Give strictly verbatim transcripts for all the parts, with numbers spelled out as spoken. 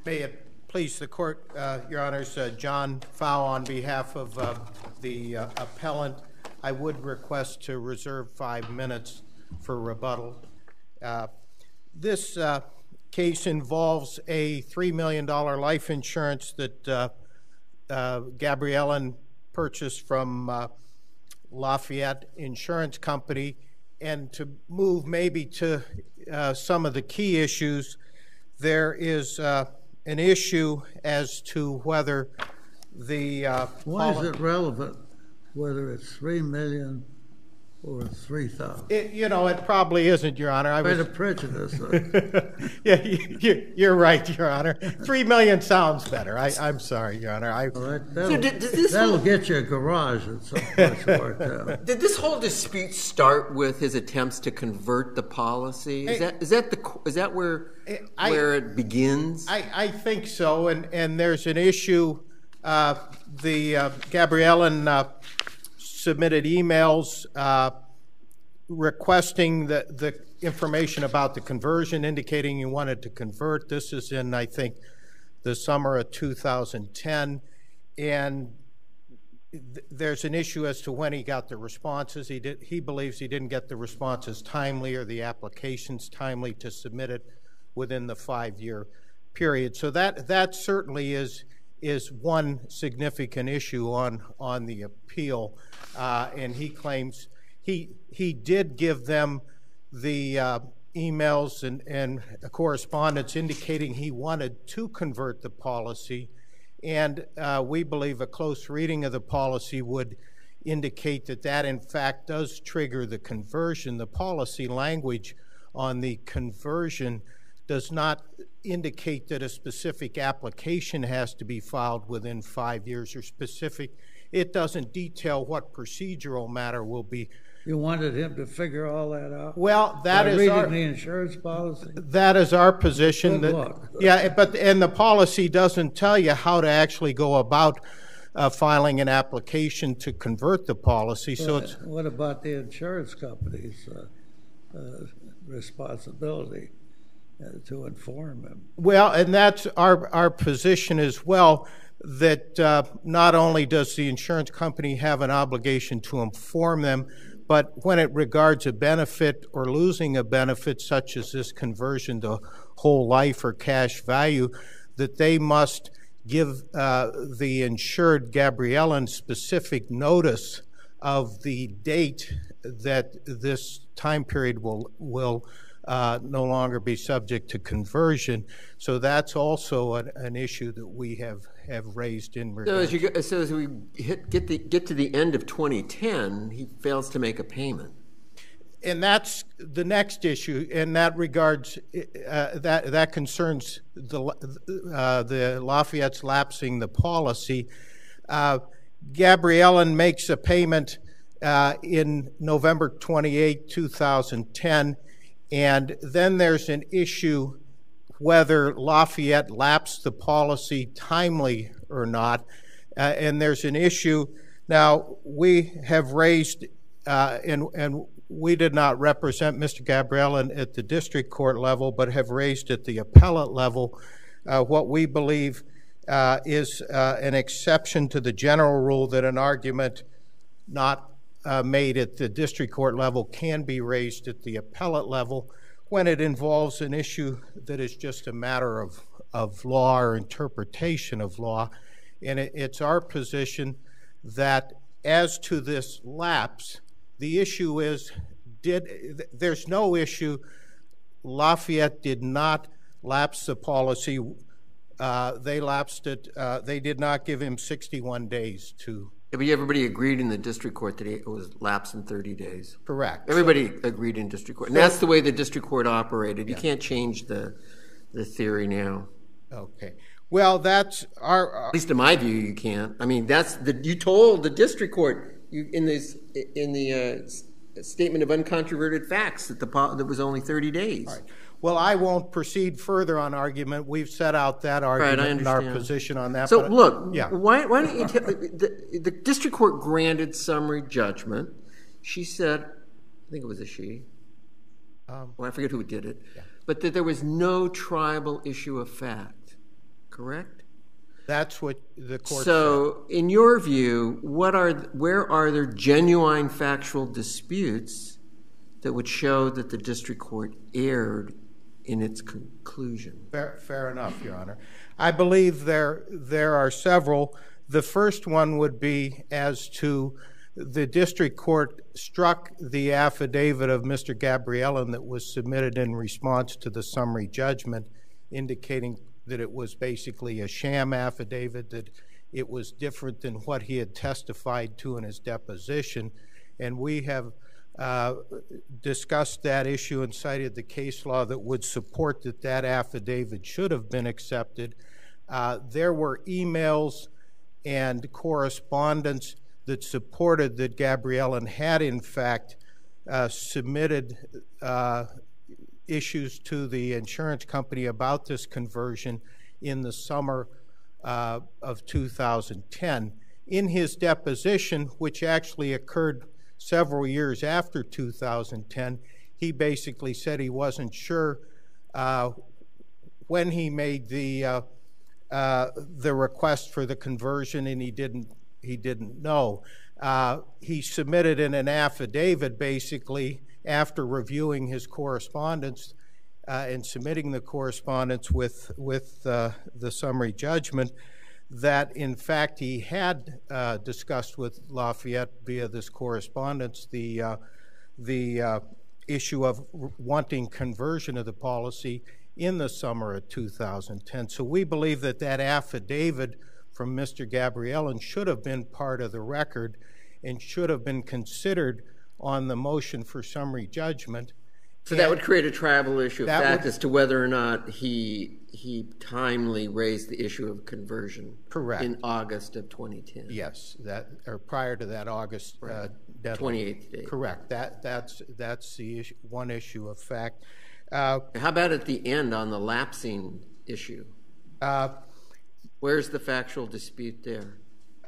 May it please the court, uh, Your Honors, uh, John Fow on behalf of uh, the uh, appellant. I would request to reserve five minutes for rebuttal. Uh, this uh, case involves a three million dollar life insurance that uh, uh, Gabrielian purchased from uh, Lafayette Insurance Company. And to move maybe to uh, some of the key issues, there is uh, an issue as to whether the uh, why is it relevant whether it's three million or three thousand? It, you know, it probably isn't, Your Honor. I was a prejudice. Yeah, you, you're right, Your Honor. Three million sounds better. I, I'm sorry, Your Honor. I, well, that, that'll, so did, did this that'll whole, get you a garage at some place worth out. Did this whole dispute start with his attempts to convert the policy? Is I, that is that the is that where I, where it begins? I, I think so, and and there's an issue. Uh, the uh, Gabrielian uh, submitted emails uh, requesting the, the information about the conversion, indicating he wanted to convert. This is in, I think, the summer of two thousand ten. And th there's an issue as to when he got the responses. He, did, he believes he didn't get the responses timely or the applications timely to submit it within the five-year period. So that, that certainly is is one significant issue on on the appeal, uh, and he claims he he did give them the uh, emails and and correspondence indicating he wanted to convert the policy, and uh, we believe a close reading of the policy would indicate that that in fact does trigger the conversion. The policy language on the conversion does not indicate that a specific application has to be filed within five years or specific. It doesn't detail what procedural matter will be. You wanted him to figure all that out? Well, that By is reading our, the insurance policy? That is our position. Good that, luck. Yeah, but and the policy doesn't tell you how to actually go about uh, filing an application to convert the policy. Well, so it's what about the insurance company's uh, uh, responsibility Uh, to inform him? Well, and that's our, our position as well, that uh, not only does the insurance company have an obligation to inform them, but when it regards a benefit or losing a benefit such as this conversion to whole life or cash value, that they must give uh, the insured Gabrielian specific notice of the date that this time period will will Uh, no longer be subject to conversion. So that's also an, an issue that we have, have raised in regard. So as, you go, so as we hit, get, the, get to the end of twenty ten, he fails to make a payment. And that's the next issue. In that regards, uh, that, that concerns the, uh, the Lafayette's lapsing the policy. Uh, Gabrielian makes a payment uh, in November twenty-eighth, two thousand ten. And then there's an issue whether Lafayette lapsed the policy timely or not. Uh, and there's an issue. Now, we have raised, uh, and, and we did not represent Mister Gabrielian at the district court level, but have raised at the appellate level uh, what we believe uh, is uh, an exception to the general rule that an argument not Uh, made at the district court level can be raised at the appellate level when it involves an issue that is just a matter of, of law or interpretation of law. And it, it's our position that as to this lapse, the issue is, did there's no issue. Lafayette did not lapse the policy. Uh, they lapsed it. Uh, they did not give him sixty-one days to. Yeah, but everybody agreed in the district court that it was lapsed in thirty days. Correct. Everybody agreed in district court. And that's the way the district court operated. You Yeah. can't change the the theory now. Okay. Well, that's our... our At least in my view, you can't. I mean, that's the you told the district court you, in this in the uh, statement of uncontroverted facts that the that was only thirty days. All right. Well, I won't proceed further on argument. We've set out that argument right, and our position on that. So, but, look, yeah. why, why don't you tell the, the district court granted summary judgment. She said, I think it was a she. Um, well, I forget who did it. Yeah. But that there was no tribal issue of fact. correct? That's what the court So, in your view, what are where are there genuine factual disputes that would show that the district court erred in its conclusion? Fair, fair enough, Your Honor. I believe there there are several. The first one would be as to the district court struck the affidavit of Mister Gabrielian that was submitted in response to the summary judgment, indicating that it was basically a sham affidavit, that it was different than what he had testified to in his deposition. And we have uh, discussed that issue and cited the case law that would support that that affidavit should have been accepted. Uh, there were emails and correspondence that supported that Gabrielian had, in fact, uh, submitted uh, issues to the insurance company about this conversion in the summer uh, of two thousand ten. In his deposition, which actually occurred several years after two thousand ten, he basically said he wasn't sure uh, when he made the uh, uh, the request for the conversion, and he didn't he didn't know. Uh, he submitted in an affidavit basically after reviewing his correspondence uh, and submitting the correspondence with, with uh, the summary judgment that, in fact, he had uh, discussed with Lafayette via this correspondence the, uh, the uh, issue of wanting conversion of the policy in the summer of two thousand ten. So we believe that that affidavit from Mister Gabrielian should have been part of the record and should have been considered on the motion for summary judgment. So and that would create a tribal issue of fact would, as to whether or not he he timely raised the issue of conversion. Correct. In August of twenty ten. Yes, that or prior to that August right. uh, deadline. twenty-eighth date. Correct. That that's that's the issue, one issue of fact. Uh, How about at the end on the lapsing issue? Uh, Where's the factual dispute there?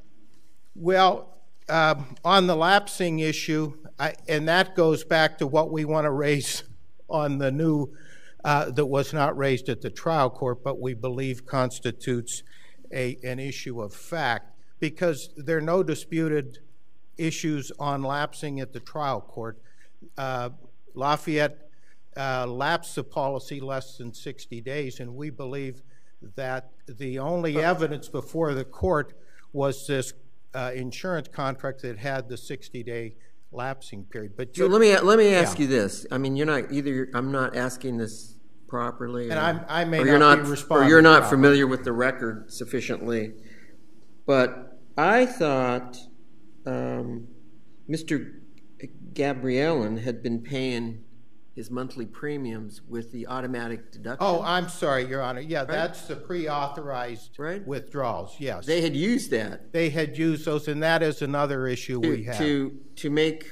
Well, um, on the lapsing issue, I, and that goes back to what we want to raise on the new, uh, that was not raised at the trial court, but we believe constitutes a, an issue of fact, because there are no disputed issues on lapsing at the trial court. Uh, Lafayette uh, lapsed the policy less than sixty days, and we believe that the only evidence before the court was this uh, insurance contract that had the sixty-day lapsing period. But so let me let me ask yeah. you this. I mean, you're not either. I'm not asking this properly, and or, I'm, I may or not you're not, be responding or you're not properly. familiar with the record sufficiently. But I thought um, Mister Gabrielian had been paying his monthly premiums with the automatic deduction. Oh, I'm sorry, Your Honor. Yeah, right? That's the pre-authorized right? withdrawals, yes. They had used that. They had used those, and that is another issue to, we have. To, to make...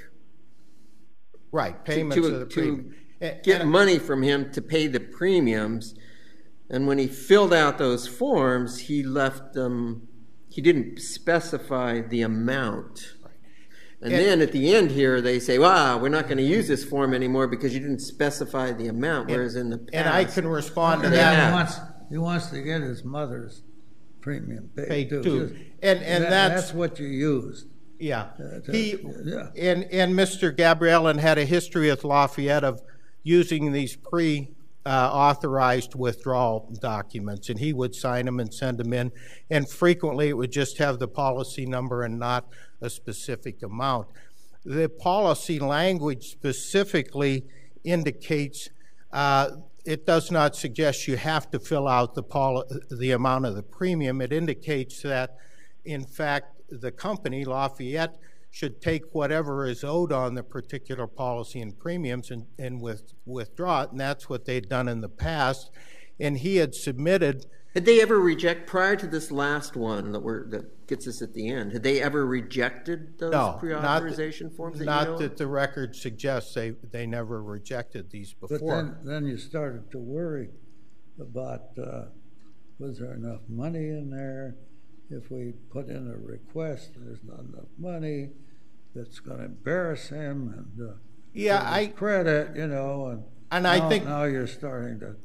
Right, payments to, to, of the to premium. get and, money from him to pay the premiums, and when he filled out those forms, he left them... He didn't specify the amount. And, and then at the end here, they say, wow, we're not going to use this form anymore because you didn't specify the amount, whereas and, in the past... And I can respond to and that. He wants, he wants to get his mother's premium paid, paid too. too. And, and that, that's, that's what you used. Yeah. Uh, to, he, yeah. And, and Mister Gabrielian had a history with Lafayette of using these pre- Uh, authorized withdrawal documents, and he would sign them and send them in, and frequently it would just have the policy number and not a specific amount. The policy language specifically indicates uh, it does not suggest you have to fill out the, poli- the amount of the premium. It indicates that, in fact, the company, Lafayette, should take whatever is owed on the particular policy and premiums and, and with, withdraw it, and that's what they'd done in the past. And he had submitted... Had they ever reject, prior to this last one that, we're, that gets us at the end, had they ever rejected those no, pre-authorization that, forms? That not you know that of? the record suggests they, they never rejected these before. But then, then you started to worry about uh, was there enough money in there? If we put in a request, there's not enough money, that's going to embarrass him and uh, yeah, I credit, you know, and, and now, I think now you're starting to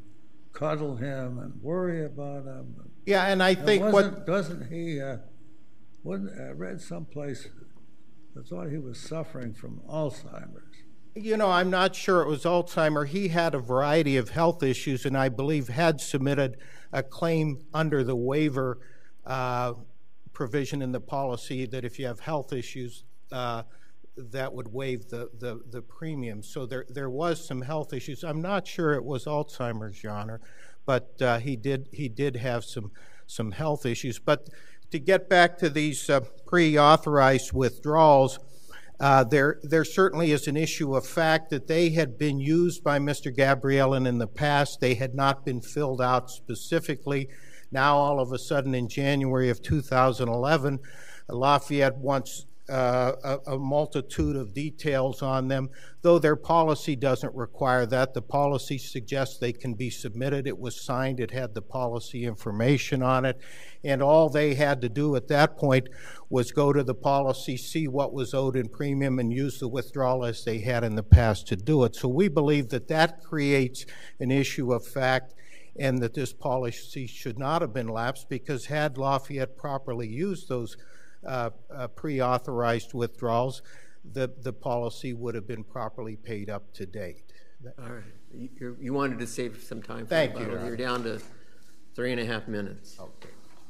cuddle him and worry about him. Yeah, and I think wasn't, what doesn't he? Uh, wouldn't I read someplace? I thought he was suffering from Alzheimer's. You know, I'm not sure it was Alzheimer. He had a variety of health issues, and I believe had submitted a claim under the waiver uh, provision in the policy that if you have health issues, uh, that would waive the, the, the premium. So there there was some health issues. I'm not sure it was Alzheimer's, Your Honor, but uh, he did he did have some some health issues. But to get back to these uh, pre-authorized withdrawals, Uh, there, there certainly is an issue of fact that they had been used by Mister Gabrielian in the past. They had not been filled out specifically. Now, all of a sudden, in January of two thousand eleven, Lafayette wants uh, a, a multitude of details on them. Though their policy doesn't require that, the policy suggests they can be submitted. It was signed. It had the policy information on it. And all they had to do at that point was go to the policy, see what was owed in premium, and use the withdrawal as they had in the past to do it. So we believe that that creates an issue of fact and that this policy should not have been lapsed, because had Lafayette properly used those uh, uh, pre-authorized withdrawals, the, the policy would have been properly paid up to date. All right. You, you wanted to save some time for Thank you, rebuttal. You're down to three and a half minutes. Okay.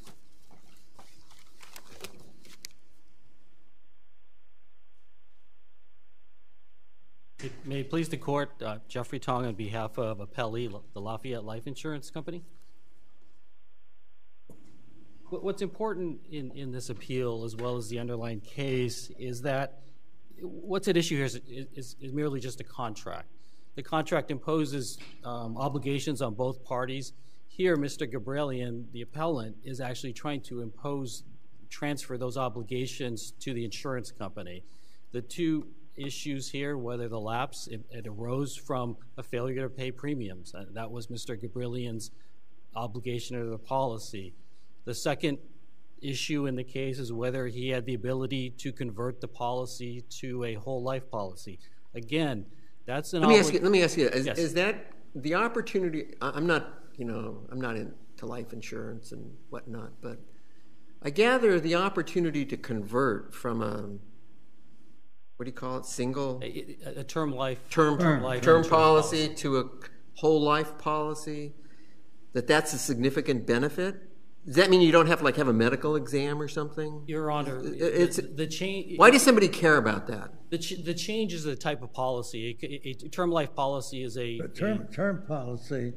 May it please the court, uh, Jeffrey Tong on behalf of Appellee, the Lafayette Life Insurance Company. What's important in, in this appeal, as well as the underlying case, is that what's at issue here is, is, is merely just a contract. The contract imposes um, obligations on both parties. Here, Mister Gabrielian, the appellant, is actually trying to impose, transfer those obligations to the insurance company. The two issues here, whether the lapse, it, it arose from a failure to pay premiums. Uh, that was Mister Gabrielian's obligation under the policy. The second issue in the case is whether he had the ability to convert the policy to a whole life policy. Again, that's an. Let me ask you. Let me ask you. Is, yes. is that the opportunity? I'm not. You know, I'm not into life insurance and whatnot, but I gather the opportunity to convert from a, what do you call it, single a, a term life term term, life term insurance policy, policy to a whole life policy, that that's a significant benefit. Does that mean you don't have to like have a medical exam or something? Your Honor, it's the, the change. Why does somebody care about that? The ch the change is the type of policy. A, a, a term life policy is a, But term a term policy.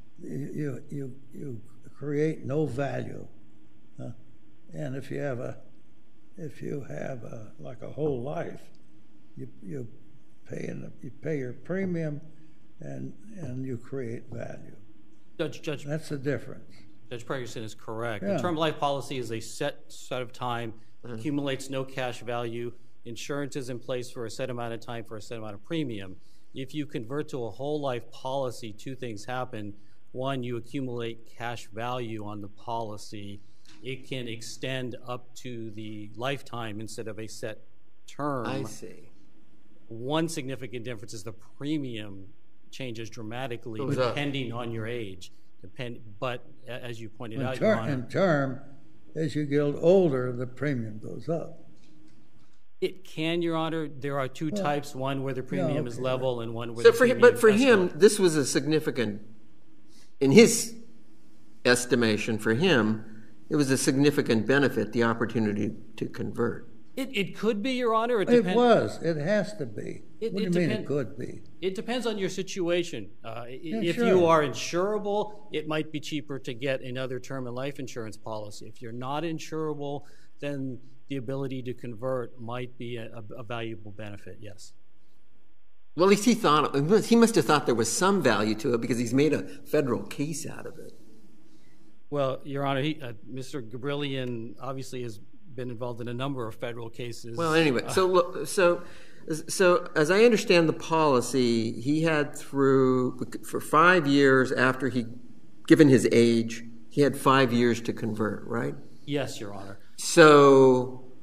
You you you create no value, huh? And if you have a if you have a like a whole life, you you pay in, you pay your premium, and and you create value. Judge Judge. That's the difference. Judge Pregerson is correct. Yeah. The term life policy is a set set of time, Mm-hmm. accumulates no cash value. Insurance is in place for a set amount of time for a set amount of premium. If you convert to a whole life policy, two things happen. One, you accumulate cash value on the policy. It can extend up to the lifetime instead of a set term. I see. One significant difference is the premium changes dramatically Goes up. depending on your age. Depend, but as you pointed In, out, ter Your Honor, in term, as you get older, the premium goes up. it can, Your Honor. There are two Well, types: one where the premium okay. is level, and one where So the for him, premium but for him, escalates. this was a significant, in his estimation, for him, it was a significant benefit, the opportunity to convert. It, it could be, Your Honor. It, It depend, was. It has to be. It- what do it you mean depend- it could be? It depends on your situation. Uh, i- if sure. you are insurable, it might be cheaper to get another term and life insurance policy. If you're not insurable, then the ability to convert might be a, a, a valuable benefit, yes. Well, at least he thought, he must have thought there was some value to it because he's made a federal case out of it. Well, Your Honor, he, uh, Mister Gabrielian obviously has been involved in a number of federal cases. Well, anyway, so look, so so as I understand the policy, he had through for five years after he, given his age, he had five years to convert, right? Yes, Your Honor. So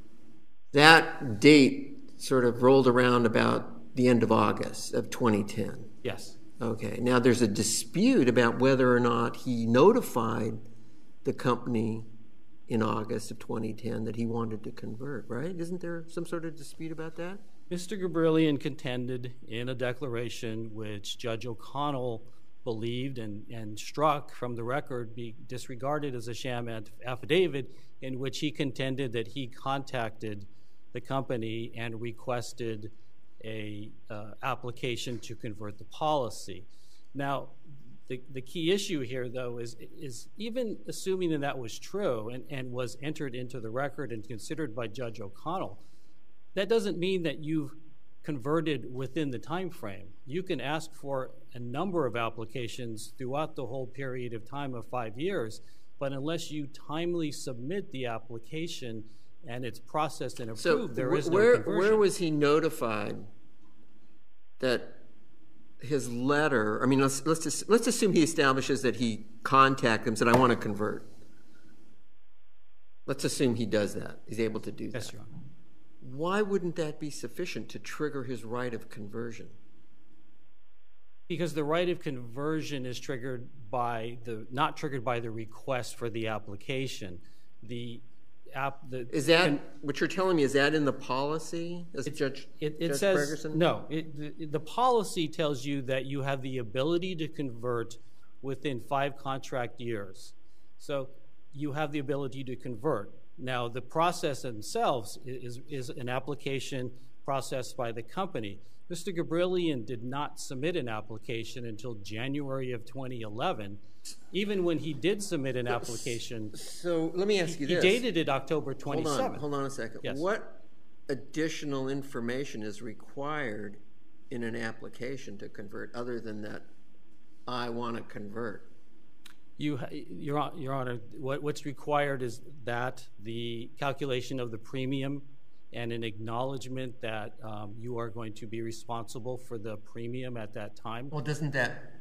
that date sort of rolled around about the end of August of twenty ten. Yes. Okay. Now there's a dispute about whether or not he notified the company in August of twenty ten that he wanted to convert, right? Isn't there some sort of dispute about that? Mister Gabrielian contended in a declaration which Judge O'Connell believed and, and struck from the record, be disregarded as a sham affidavit, in which he contended that he contacted the company and requested a uh, application to convert the policy. Now, the, the key issue here, though, is, is even assuming that that was true and, and was entered into the record and considered by Judge O'Connell, that doesn't mean that you've converted within the time frame. You can ask for a number of applications throughout the whole period of time of five years, but unless you timely submit the application and it's processed and approved, so there is where, no conversion. Where was he notified that his letter, I mean, let's, let's, just, let's assume he establishes that he contacted him and said, I want to convert. Let's assume he does that. He's able to do that. Yes, Your Honor. Why wouldn't that be sufficient to trigger his right of conversion? Because the right of conversion is triggered by the, not triggered by the request for the application. The app, the, is that, and, what you're telling me, is that in the policy? As it, Judge, it, it Judge says, Ferguson? no, it, the, the policy tells you that you have the ability to convert within five contract years. So you have the ability to convert. Now, the process themselves is, is an application processed by the company. Mister Gabrielian did not submit an application until January of twenty eleven. Even when he did submit an application, so let me ask you he this. dated it October twenty-seventh. Hold on, hold on a second. Yes. What additional information is required in an application to convert other than that I want to convert? You, Your, Your Honor, what, what's required is that the calculation of the premium and an acknowledgement that um, you are going to be responsible for the premium at that time. Well, doesn't that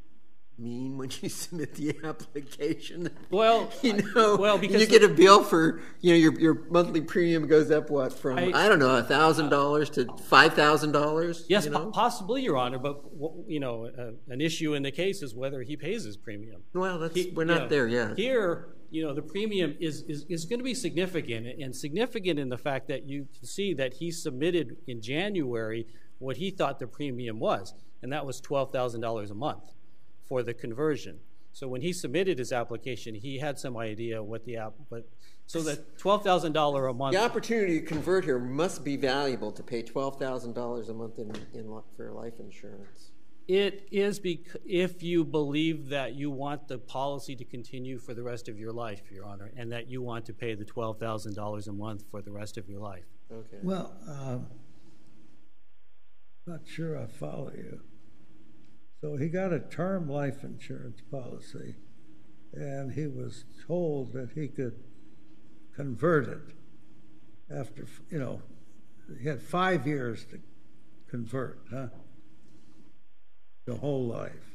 mean when you submit the application? Well, you know, well, because you get a bill for, you know, your your monthly premium goes up what from I, I don't know a thousand dollars to five thousand dollars. Yes, you know? possibly, Your Honor. But you know, uh, an issue in the case is whether he pays his premium. Well, that's he, we're not know, there yet. Here, you know, the premium is, is is going to be significant, and significant in the fact that you can see that he submitted in January what he thought the premium was, and that was twelve thousand dollars a month for the conversion. So when he submitted his application, he had some idea what the app, but so that twelve thousand dollars a month. The opportunity to convert here must be valuable to pay twelve thousand dollars a month in, in for life insurance. It is bec- if you believe that you want the policy to continue for the rest of your life, Your Honor, and that you want to pay the twelve thousand dollars a month for the rest of your life. Okay. Well, um, not sure I follow you. So he got a term life insurance policy, and he was told that he could convert it after, you know, he had five years to convert, huh? The whole life.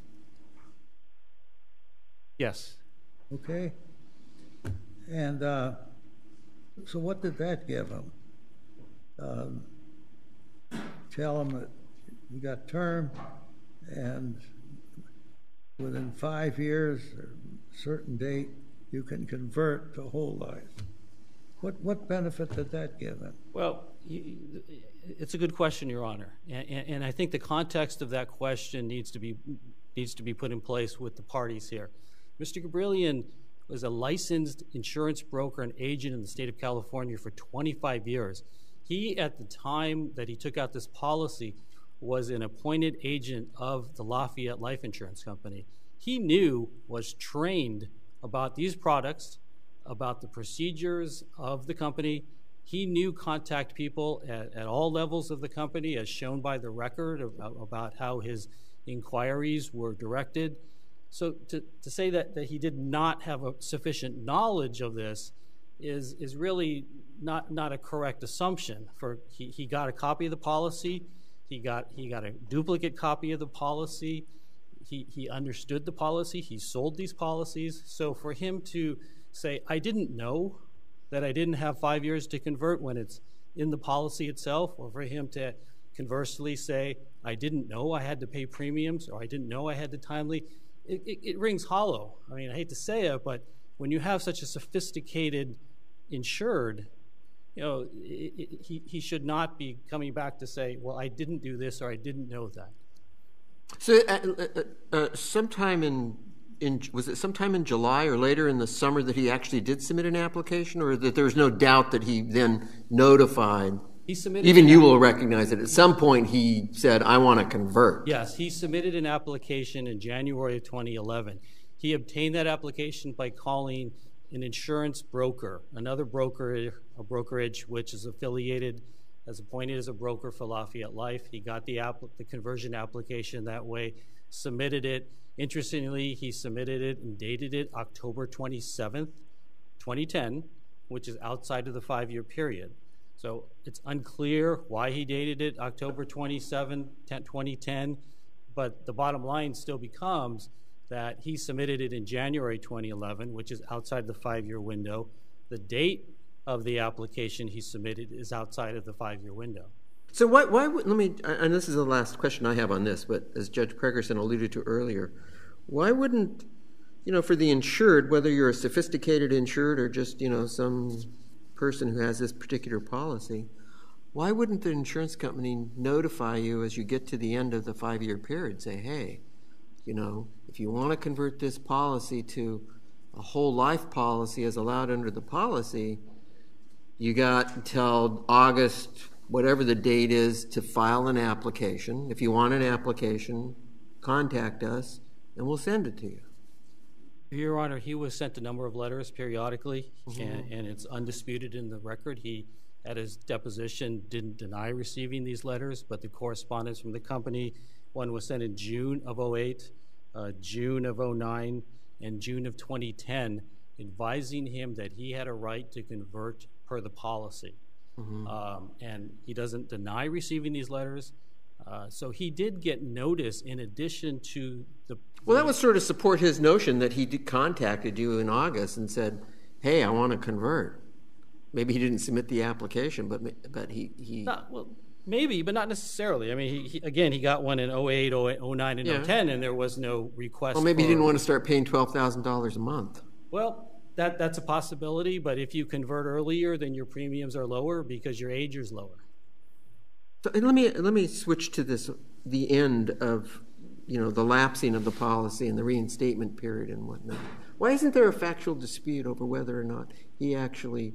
Yes. Okay. And uh, so what did that give him? Um, tell him that you got term, and within five years or a certain date, you can convert to whole life. What what benefit did that give him? Well, it's a good question, Your Honor, and, and I think the context of that question needs to be needs to be put in place with the parties here. Mister Gabrielian was a licensed insurance broker and agent in the state of California for twenty-five years. He, at the time that he took out this policy, was an appointed agent of the Lafayette Life Insurance Company. He knew, was trained about these products, about the procedures of the company. He knew contact people at, at all levels of the company, as shown by the record of, about how his inquiries were directed. So to, to say that, that he did not have a sufficient knowledge of this is, is really not, not a correct assumption. For he, he got a copy of the policy. He got, he got a duplicate copy of the policy. He, he understood the policy. He sold these policies. So for him to say, I didn't know that I didn't have five years to convert when it's in the policy itself, or for him to conversely say, I didn't know I had to pay premiums, or I didn't know I had to timely, it, it, it rings hollow. I mean, I hate to say it, but when you have such a sophisticated insured, you know, it, it, he, he should not be coming back to say, well, I didn't do this or I didn't know that. So uh, uh, uh, sometime in, in, was it sometime in July or later in the summer that he actually did submit an application, or that there's no doubt that he then notified? He submitted Even you will recognize it. At some point he said, I want to convert. Yes, he submitted an application in January of twenty eleven. He obtained that application by calling an insurance broker, another broker, a brokerage which is affiliated, as appointed as a broker for Lafayette Life. He got the, app, the conversion application that way, submitted it. Interestingly, he submitted it and dated it October twenty-seventh, twenty ten, which is outside of the five-year period. So it's unclear why he dated it October twenty-seventh, twenty ten, but the bottom line still becomes that he submitted it in January twenty eleven, which is outside the five-year window. The date of the application he submitted is outside of the five-year window. So why, why would, let me, and this is the last question I have on this, but as Judge Pregerson alluded to earlier, why wouldn't, you know, for the insured, whether you're a sophisticated insured or just, you know, some person who has this particular policy, why wouldn't the insurance company notify you as you get to the end of the five-year period, say, hey, you know, if you want to convert this policy to a whole life policy as allowed under the policy, you got until August, whatever the date is, to file an application. If you want an application, contact us, and we'll send it to you. Your Honor, he was sent a number of letters periodically, Mm-hmm. and, and it's undisputed in the record. He, at his deposition, didn't deny receiving these letters, but the correspondence from the company, one was sent in June of oh eight, uh, June of oh nine, and June of twenty ten, advising him that he had a right to convert per the policy. Mm-hmm. um, and he doesn't deny receiving these letters. Uh, so he did get notice in addition to the... Well, that would sort of support his notion that he did contacted you in August and said, hey, I want to convert. Maybe he didn't submit the application, but but he... he... Not, well, maybe, but not necessarily. I mean, he, he, again, he got one in oh eight, oh nine, and yeah. oh ten, and there was no request. Well, maybe for, he didn't want to start paying twelve thousand dollars a month. Well, that that's a possibility, but if you convert earlier, then your premiums are lower because your age is lower. So and let me let me switch to this, the end of, you know, the lapsing of the policy and the reinstatement period and whatnot. Why isn't there a factual dispute over whether or not he actually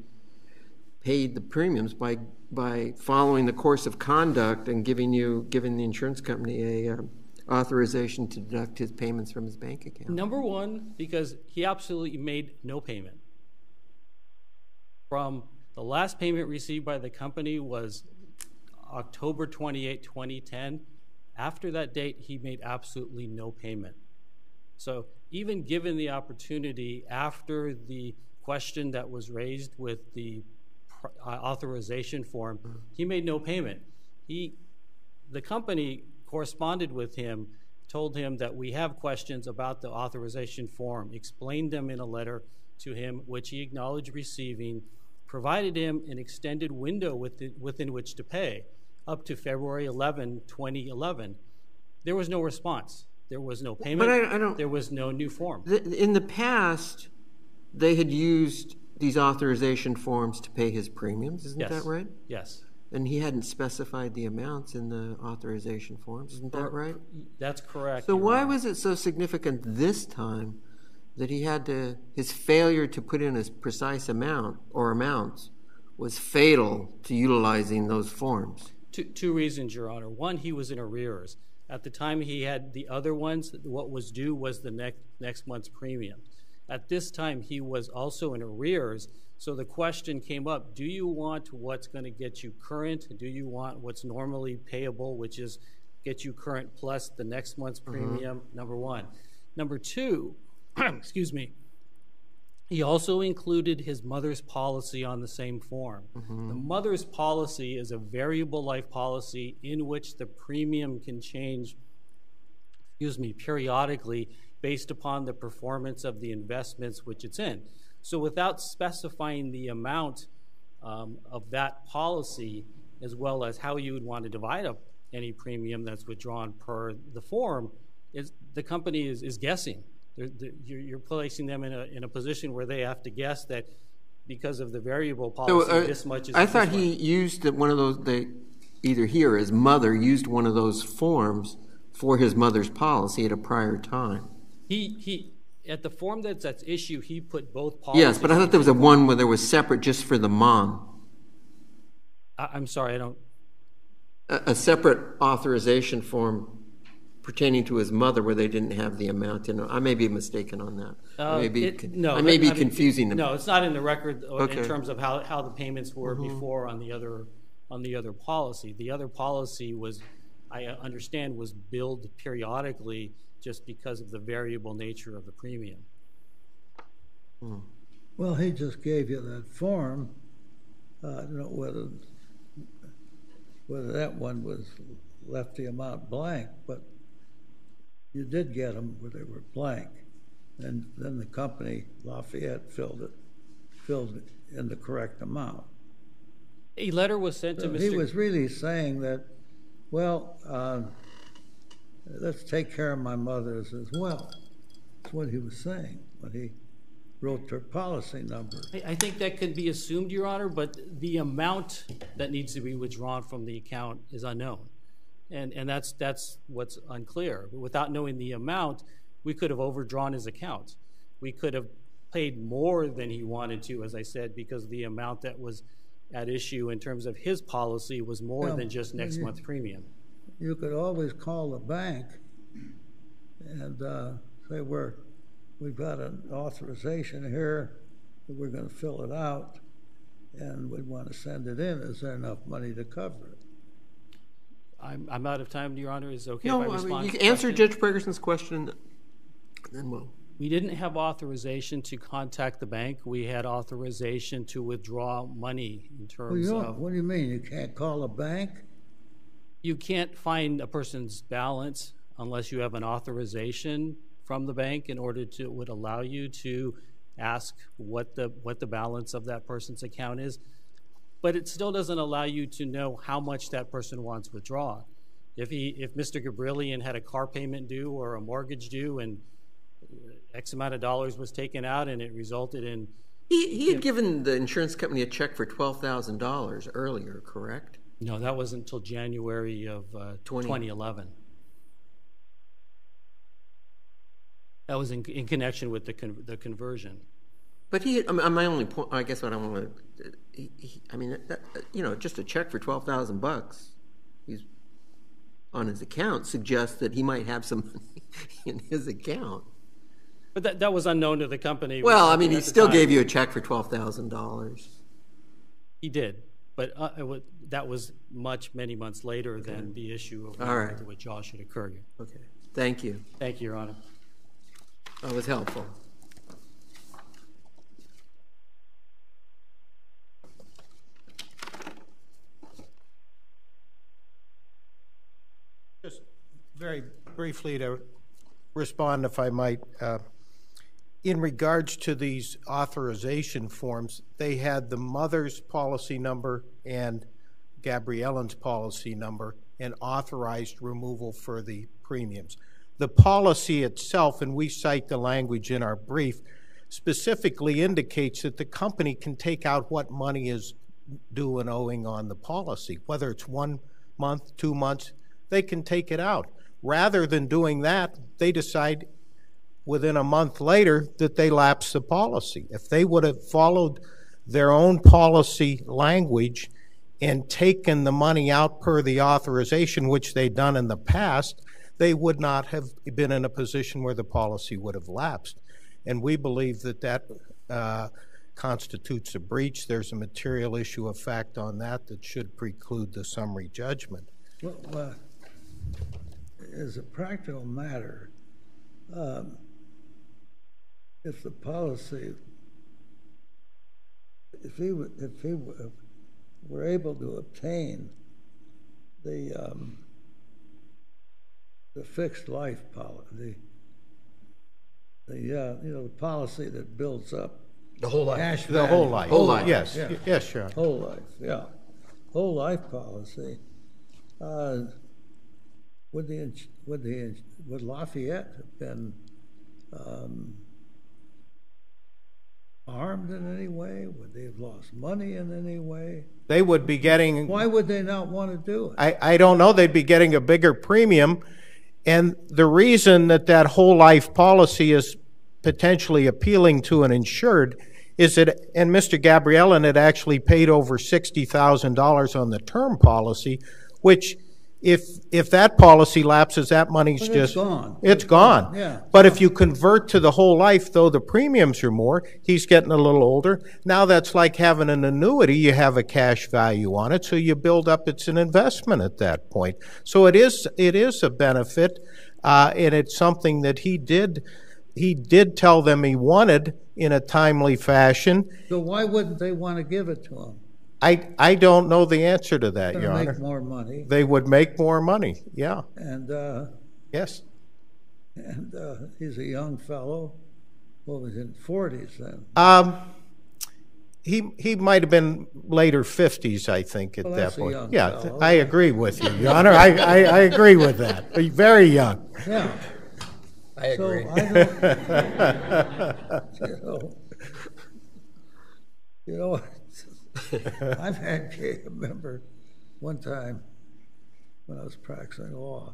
paid the premiums by by following the course of conduct and giving you giving the insurance company a uh, authorization to deduct his payments from his bank account? Number one, because he absolutely made no payment. From the last payment received by the company was October twenty-eighth, twenty ten. After that date, he made absolutely no payment. So even given the opportunity after the question that was raised with the uh, authorization form, mm-hmm. he made no payment. He, the company corresponded with him, told him that we have questions about the authorization form, explained them in a letter to him, which he acknowledged receiving, provided him an extended window within, within which to pay, up to February eleventh, twenty eleven. There was no response. There was no payment. But I, I don't, there was no new form. The, in the past, they had used these authorization forms to pay his premiums. Isn't yes. that right? Yes. And he hadn't specified the amounts in the authorization forms. Isn't that right? That's correct. So why right. was it so significant this time that he had to, his failure to put in a precise amount or amounts was fatal to utilizing those forms? Two, two reasons, Your Honor. One, he was in arrears. At the time he had the other ones, what was due was the next, next month's premium. At this time, he was also in arrears, so the question came up, do you want what's going to get you current? Do you want what's normally payable, which is get you current plus the next month's premium, mm-hmm. number one. Number two, excuse me, he also included his mother's policy on the same form. Mm-hmm. The mother's policy is a variable life policy in which the premium can change, excuse me, periodically based upon the performance of the investments which it's in. So without specifying the amount um, of that policy, as well as how you would want to divide up any premium that's withdrawn per the form, is the company is, is guessing. They're, they're, you're, you're placing them in a, in a position where they have to guess that because of the variable policy, So, uh, this much is I thought this he much. used one of those, they, either he or his mother used one of those forms for his mother's policy at a prior time. He, he, at the form that's at issue, he put both policies. Yes, but I thought there was a one where there was separate just for the mom. I, I'm sorry, I don't. A, a separate authorization form pertaining to his mother where they didn't have the amount in it. I may be mistaken on that. Uh, I may be, it, no, I may be I mean, confusing them. No, it's not in the record Okay. in terms of how, how the payments were Mm-hmm. before on the other on the other policy. The other policy was, I understand, was billed periodically just because of the variable nature of the premium. Hmm. Well, he just gave you that form. Uh, I don't know whether whether that one was left the amount blank, but you did get them where they were blank, and then the company Lafayette filled it, filled it in the correct amount. A letter was sent So to he Mister was really saying that, well, uh, let's take care of my mother's as well. That's what he was saying when he wrote their policy number. I, I think that could be assumed, Your Honor, but the amount that needs to be withdrawn from the account is unknown. And, and that's, that's what's unclear. Without knowing the amount, we could have overdrawn his account. We could have paid more than he wanted to, as I said, because the amount that was at issue in terms of his policy was more Yeah, than just next you- month's premium. You could always call the bank and uh, say, we're, we've got an authorization here, that we're going to fill it out, and we want to send it in. Is there enough money to cover it? I'm, I'm out of time, Your Honor. Is it okay No, if I I respond? mean, you to can the answer question? Judge Pregerson's question, then we'll. We didn't have authorization to contact the bank. We had authorization to withdraw money in Well, terms you don't, of. what do you mean? You can't call a bank? You can't find a person's balance unless you have an authorization from the bank in order to, it would allow you to ask what the, what the balance of that person's account is. But it still doesn't allow you to know how much that person wants withdrawn. If he, if Mister Gabrielian had a car payment due or a mortgage due and X amount of dollars was taken out and it resulted in. He, he had given the insurance company a check for twelve thousand dollars earlier, correct? No, that wasn't until January of uh, twenty twenty eleven. That was in, in connection with the con the conversion. But he, I mean, my only point, I guess what I want to, he, he, I mean, that, you know, just a check for twelve thousand bucks, he's on his account suggests that he might have some money in his account. But that, that was unknown to the company. Well, I mean, at he the still time. gave you a check for twelve thousand dollars. He did, but uh, it was, that was much, many months later Okay. than the issue of All whether right. the withdrawal should occur. Okay, thank you. Thank you, Your Honor. That was helpful. Just very briefly to respond, if I might. Uh, in regards to these authorization forms, they had the mother's policy number and Gabrielian's policy number and authorized removal for the premiums. The policy itself, and we cite the language in our brief, specifically indicates that the company can take out what money is due and owing on the policy, whether it's one month, two months, they can take it out. Rather than doing that, they decide within a month later that they lapse the policy. If they would have followed their own policy language and taken the money out per the authorization, which they'd done in the past, they would not have been in a position where the policy would have lapsed. And we believe that that uh, constitutes a breach. There's a material issue of fact on that that should preclude the summary judgment. Well, uh, as a practical matter, um, if the policy, if he if he were able to obtain the um, the fixed life policy, the, the uh, you know the policy that builds up The whole life. cash The whole value. life. Whole life. Yes, Yeah. yes, sure. Whole life, yeah. Whole life policy. Uh, would the would the would Lafayette have been um, harmed in any way? Would they have lost money in any way? They would be getting... Why would they not want to do it? I, I don't know. They'd be getting a bigger premium. And the reason that that whole life policy is potentially appealing to an insured is that, and Mister Gabrielian had actually paid over sixty thousand dollars on the term policy, which if if that policy lapses, that money's But just... it's gone. It's, It's gone. gone, yeah. But if you convert to the whole life, though the premiums are more, he's getting a little older. Now that's like having an annuity. You have a cash value on it, so you build up. It's an investment at that point. So it is it is a benefit, uh, and it's something that he did he did tell them he wanted in a timely fashion. So why wouldn't they want to give it to him? I I don't know the answer to that, They're Your going to Honor. make more money. They would make more money. Yeah. And uh, Yes. and uh, he's a young fellow. What was in forties then? Um. He he might have been later fifties, I think, at Well, that that's a point. young Yeah, fellow. I agree with you, Your Honor. I, I, I agree with that. Very young. Yeah. I So agree. I don't, you know, you know, I've had, I remember one time when I was practicing law,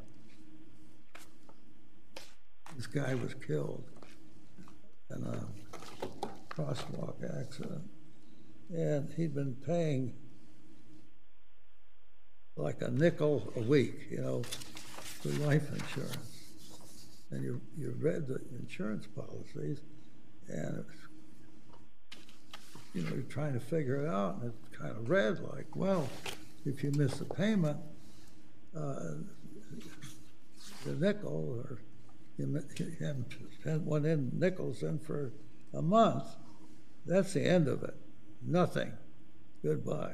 this guy was killed in a crosswalk accident, and he'd been paying like a nickel a week, you know, for life insurance. And you you read the insurance policies, and it's, you know, you're trying to figure it out, and it kind of read like, well, if you miss a payment, uh, the nickel, or you haven't sent one in nickels in for a month, that's the end of it. Nothing. Goodbye.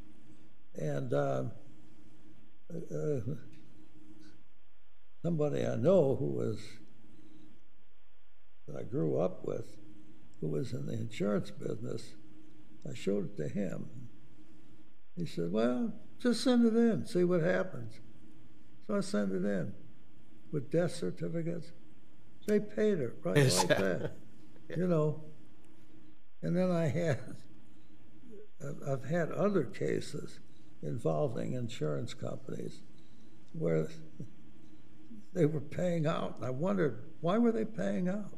And uh, uh, somebody I know who was, that I grew up with, who was in the insurance business, I showed it to him. He said, well, just send it in, see what happens. So I sent it in with death certificates. They paid it right like that, you know. And then I had, I've had other cases involving insurance companies where they were paying out, and I wondered, why were they paying out?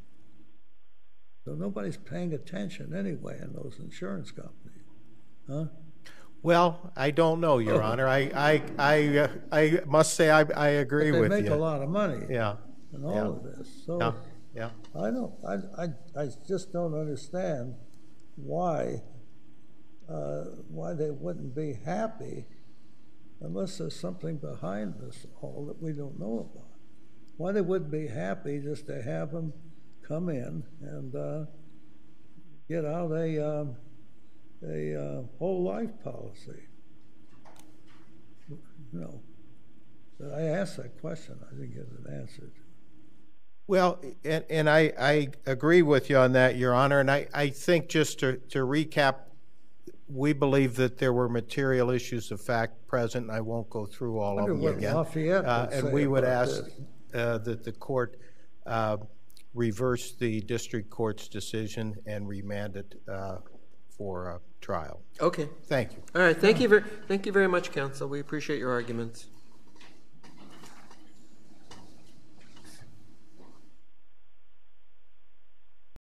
So nobody's paying attention anyway in those insurance companies, huh? Well, I don't know, Your Honor. I I I, uh, I must say I I agree But they with make you. a lot of money Yeah. in all Yeah. of this. So Yeah. Yeah. I don't, I, I, I just don't understand why, uh, why they wouldn't be happy unless there's something behind this all that we don't know about. Why they wouldn't be happy just to have them come in and uh, get out a, um, a uh, whole life policy. You know, but I asked that question, I didn't get it answered. Well, and, and I, I agree with you on that, Your Honor. And I, I think just to, to recap, we believe that there were material issues of fact present. I won't go through all of them what again. Lafayette Uh, would and say we would about ask uh, that the court uh, reverse the district court's decision and remand it uh, for a trial. Okay. Thank you. All right. Thank you very, thank you very much, counsel. We appreciate your arguments.